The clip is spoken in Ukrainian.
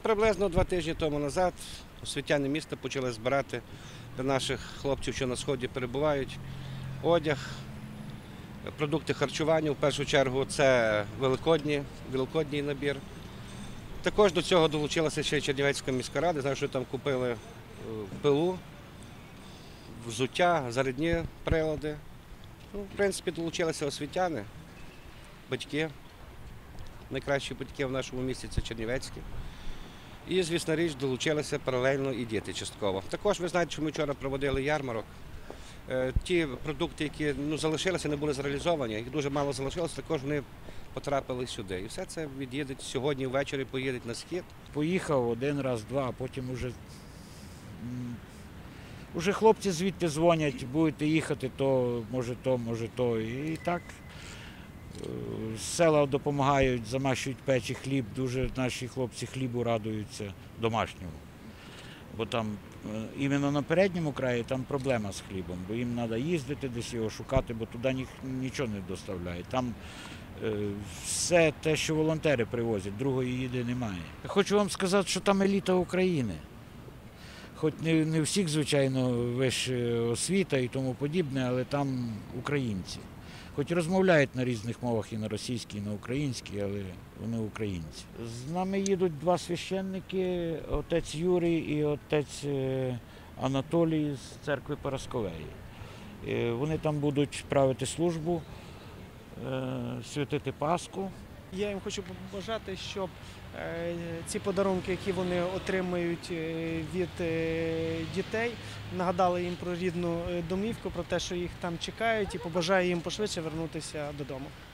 Приблизно 2 тижні тому назад освітяни міста почали збирати для наших хлопців, що на Сході перебувають, одяг, продукти харчування. В першу чергу це великодній набір. Також до цього долучилася ще й Чернівецька міська рада. Знаю, що там купили пилу, взуття, зарядні прилади. В принципі, долучилися освітяни, батьки. Найкращі батьки в нашому місті – це чернівецькі. І, звісно річ, долучилися паралельно і діти частково. Також ви знаєте, що ми вчора проводили ярмарок. Ті продукти, які залишилися, не були зреалізовані, їх дуже мало залишилося, також вони потрапили сюди. І все це від'їдуть сьогодні ввечері, поїдуть на схід. Поїхав один раз, два, а потім уже хлопці звідти дзвонять, будете їхати, то, може то. І так з села допомагають, замащують печі хліб, дуже наші хлопці хлібу радуються домашньому. Бо там, іменно на передньому краї, там проблема з хлібом, бо їм треба їздити, десь його шукати, бо туди нічого не доставляють. Там все те, що волонтери привозять, другої їди немає. Хочу вам сказати, що там еліта України. Хоч не всіх, звичайно, вища освіта і тому подібне, але там українці. Хоч розмовляють на різних мовах, і на російській, і на українській, але вони українці. З нами їдуть два священники, отець Юрій і отець Анатолій з церкви Парасковеї. Вони там будуть правити службу, святити Пасху. Я їм хочу побажати, щоб ці подарунки, які вони отримають від дітей, нагадали їм про рідну домівку, про те, що їх там чекають, і побажаю їм пошвидше вернутися додому.